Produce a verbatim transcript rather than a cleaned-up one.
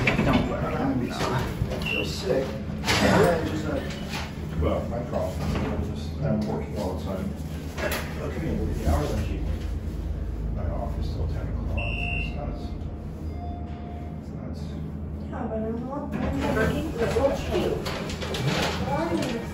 Don't worry. I'm not. I'm sick. Yeah, just not. Well, my problem. I'm just I'm working all the time. Okay, with the hours I keep my office till ten o'clock. It's nuts. It's nuts. Yeah, but I'm not working. It's so cute.